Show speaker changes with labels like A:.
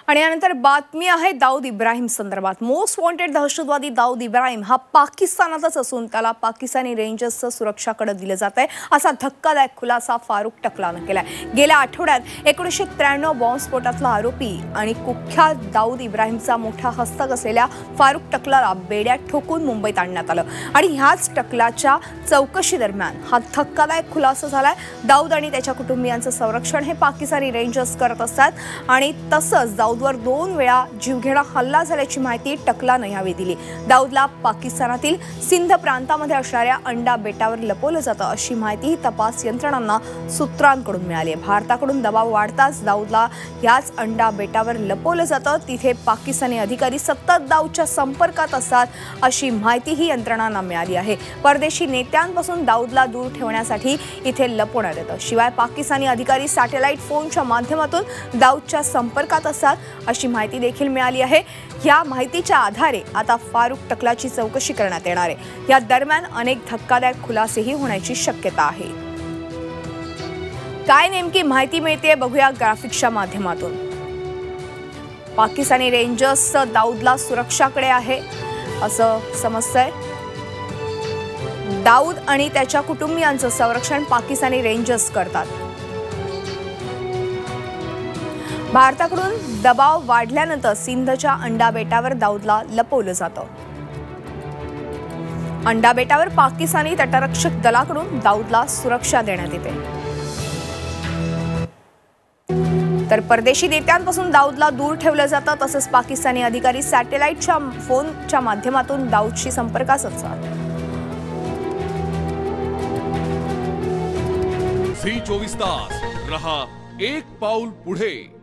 A: आणि यानंतर बातमी आहे दाऊद इब्राहिम संदर्भात। मोस्ट वॉन्टेड दहशतवादी दाऊद इब्राहिम हा पाकिस्तानातच असून त्याला पाकिस्तानी रेंजर्सचं सुरक्षाकडे दिलं जात आहे असा धक्कादायक खुलासा फारुख टकलानं केलाय। गेल्या आठवड्यात 1993 बॉम्बस्फोटातला आरोपी आणि कुख्यात दाऊद इब्राहिमचा मोठा हस्तक असलेल्या फारुख टकलाला बेड्यात ठोकून मुंबईत आणण्यात आलं आणि ह्याच टकलाच्या चौकशी दरम्यान हा धक्कादायक खुलासा झालाय। दाऊद आणि त्याच्या कुटुंबियांचं संरक्षण हे पाकिस्तानी रेंजर्स करत असतात आणि तसंच दाऊदवर 2 वेळा जीवघेणा हल्ला झाल्याची माहिती टकलानं यावेळी दिली। दाऊदला पाकिस्तानातील सिंध प्रांतामध्ये असणाऱ्या अंडा बेटावर लपवलं जातं अशी माहिती तपास यंत्रणांना सूत्रांकडून मिळाली आहे। भारताकडून दबाव वाढताच दाऊदला याच अंडा बेटावर लपवलं जातं। तिथे पाकिस्तानी अधिकारी सतत दाऊदच्या संपर्कात असतात अशी माहितीही यंत्रणांना मिळाली आहे। परदेशी नेत्यांपासून दाऊदला दूर ठेवण्यासाठी इथे लपवण्यात येतं। शिवाय पाकिस्तानी अधिकारी सॅटेलाइट फोनच्या माध्यमातून दाऊदच्या संपर्कात असतात अशी माहिती देखील मिळाली आहे। या माहितीच्या आधारे आता फारुख टकलाची चौकशी करण्यात येणार आहे। या दरम्यान अनेक धक्कादायक खुलासेही होण्याची शक्यता आहे। काय नेमकी माहिती मिळते बघूया ग्राफिक्सच्या माध्यमातून। पाकिस्तानी रेंजर्स दाऊदला सुरक्षाकडे आहे असं समजतंय। दाऊद आणि त्याच्या कुटुंबियांचं संरक्षण पाकिस्तानी रेंजर्स करतात। भारताकडून दबाव वाढल्यानंतर सिंधच्या अंडा बेटावर दाऊदला लपवलं जातं। अंडा बेटावर पाकिस्तानी तटरक्षक दलाकडून दाऊदला सुरक्षा देण्यात येते। तर परदेशी नेत्यांपासून दाऊदला दूर ठेवलं जातं। तसंच पाकिस्तानी अधिकारी सॅटेलाइटच्या फोनच्या माध्यमातून दाऊदशी संपर्कात असतात।
B: झी 24 तास रहा एक पाऊल पुढे।